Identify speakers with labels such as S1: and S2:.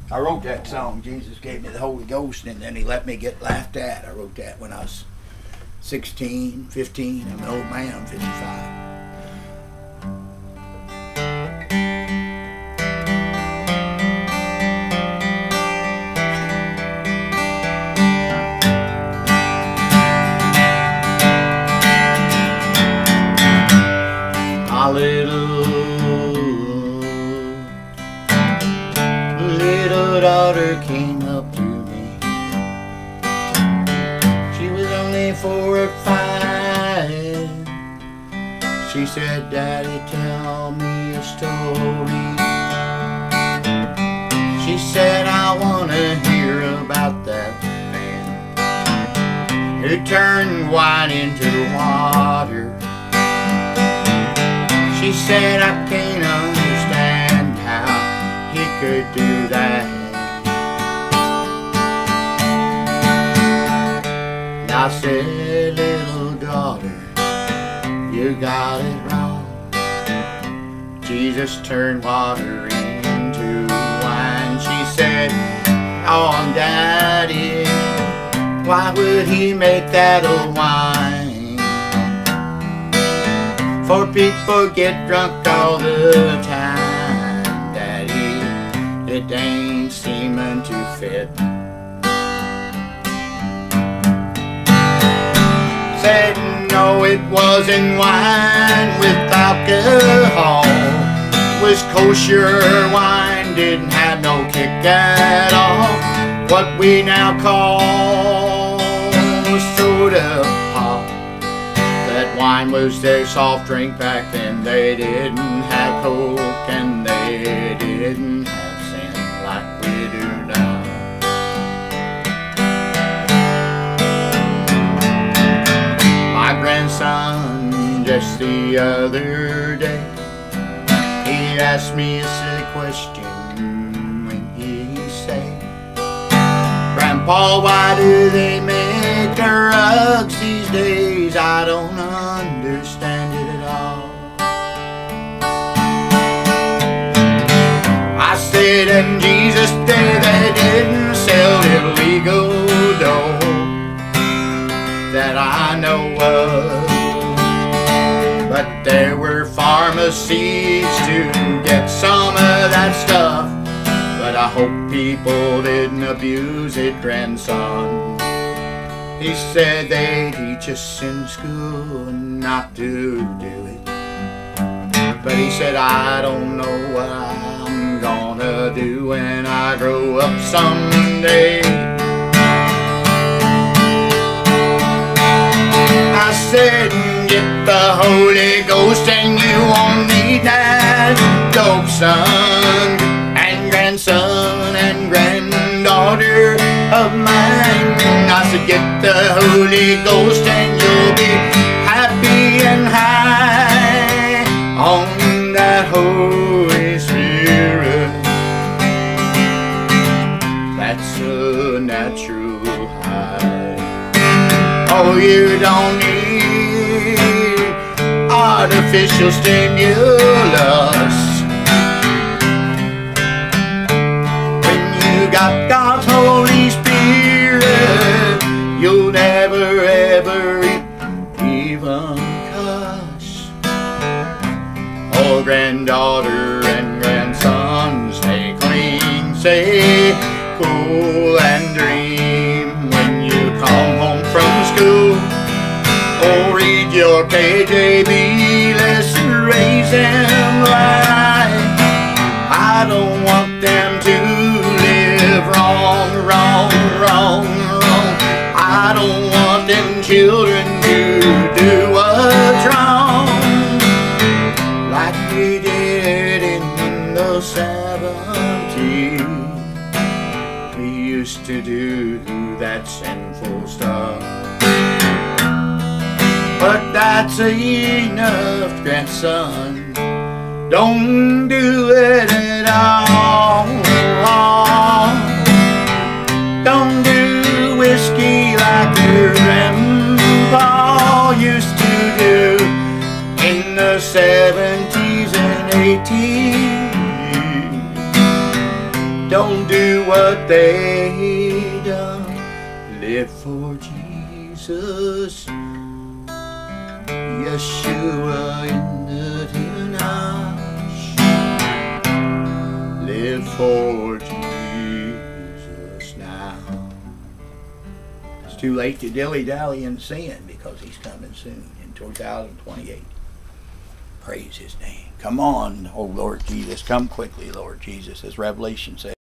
S1: I wrote that song, Jesus Gave Me the Holy Ghost, and then He let me get laughed at. I wrote that when I was 16, 15. I'm an old man, I'm 55. My little daughter came up to me. She was only 4 or 5. She said, "Daddy, tell me a story." She said, "I want to hear about that man who turned wine into water." She said, "I can't understand how He could do that." And I said, "Little daughter, you got it wrong. Jesus turned water into wine." She said, "Oh, Daddy, why would He make that old wine? For people get drunk all the time, Daddy, it ain't seeming to fit." Said, "No, it wasn't wine with alcohol. It was kosher wine, didn't have no kick at all. What we now call soda pop. That wine was their soft drink back then. They didn't have Coke and they didn't have sin like we do now." My grandson just the other day, he asked me a silly question when he said, "Grandpa, why do they make drugs these days? I don't understand it at all." I said, "In Jesus' day they didn't sell illegal dope that I know of, but there were pharmacies to get some of that stuff. But I hope people didn't abuse it, grandson." He said, "They teach us in school not to do it." But he said, "I don't know what I'm gonna do when I grow up someday." I said, "Get the Holy Ghost and you won't need that dope, son and grandson and granddaughter of mine." I said, "Get the Holy Ghost and you'll be happy and high on that Holy Spirit. That's a natural high. Oh, you don't need artificial stimulus when you got God's Holy Spirit. You'll never ever even cuss." Oh, granddaughter and grandson, stay clean, stay cool and dream when you come home from school. Oh, read your KJV, let's raise them right. I don't want them to live wrong, wrong, wrong, wrong. I don't want them children to do what's wrong, like we did in the 70s. We used to do that sinful stuff. But that's enough, grandson. Don't do it at all. Don't do whiskey like your grandpa used to do in the 70s and 80s. Don't do what they done. Live for Jesus, Yeshua in the tonight. Live for Jesus now. It's too late to dilly-dally in sin because he's coming soon in 2028. Praise his name. Come on, oh Lord Jesus. Come quickly, Lord Jesus, as Revelation says.